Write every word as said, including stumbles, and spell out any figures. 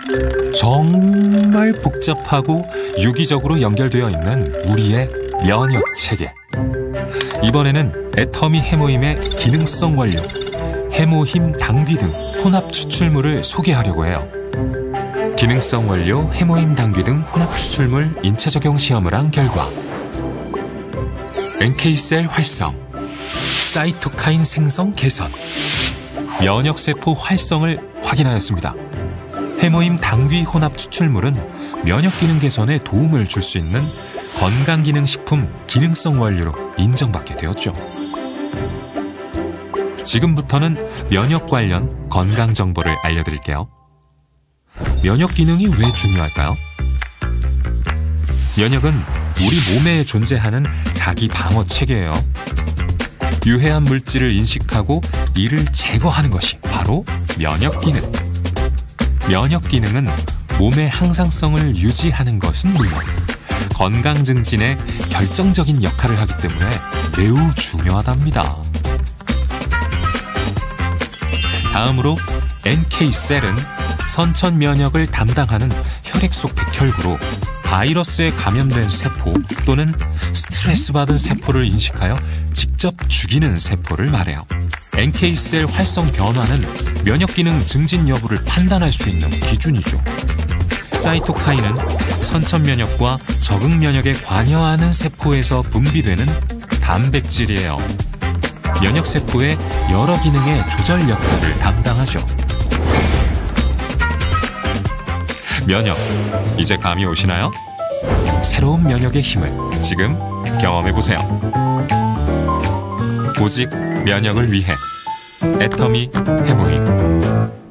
정말 복잡하고 유기적으로 연결되어 있는 우리의 면역 체계. 이번에는 애터미 해모임의 기능성 원료, 해모힘 당귀 등 혼합 추출물을 소개하려고 해요. 기능성 원료, 해모힘 당귀 등 혼합 추출물 인체 적용 시험을 한 결과 엔케이셀 활성, 사이토카인 생성 개선, 면역세포 활성을 확인하였습니다. 해모임 당귀 혼합 추출물은 면역기능 개선에 도움을 줄 수 있는 건강기능식품 기능성 원료로 인정받게 되었죠. 지금부터는 면역 관련 건강 정보를 알려드릴게요. 면역 기능이 왜 중요할까요? 면역은 우리 몸에 존재하는 자기 방어 체계예요. 유해한 물질을 인식하고 이를 제거하는 것이 바로 면역 기능. 면역 기능은 몸의 항상성을 유지하는 것은 물론 건강 증진에 결정적인 역할을 하기 때문에 매우 중요하답니다. 다음으로 엔케이셀은 선천 면역을 담당하는 혈액 속 백혈구로 바이러스에 감염된 세포 또는 스트레스 받은 세포를 인식하여 직접 죽이는 세포를 말해요. 엔케이셀 활성 변화는 면역 기능 증진 여부를 판단할 수 있는 기준이죠. 사이토카인은 선천 면역과 적응 면역에 관여하는 세포에서 분비되는 단백질이에요. 면역 세포의 여러 기능의 조절 역할을 담당하죠. 면역, 이제 감이 오시나요? 새로운 면역의 힘을 지금 경험해보세요. 오직 면역을 위해 애터미 해모임.